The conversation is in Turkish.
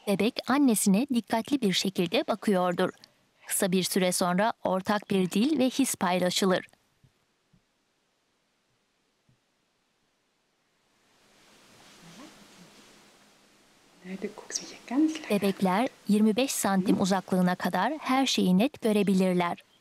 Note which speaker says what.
Speaker 1: Bebek annesine dikkatli bir şekilde bakıyordur. Kısa bir süre sonra ortak bir dil ve his paylaşılır.
Speaker 2: Ne, du guckst mich ja ganz lange an.
Speaker 1: Bebekler 25 santim uzaklığına kadar her şeyi net görebilirler.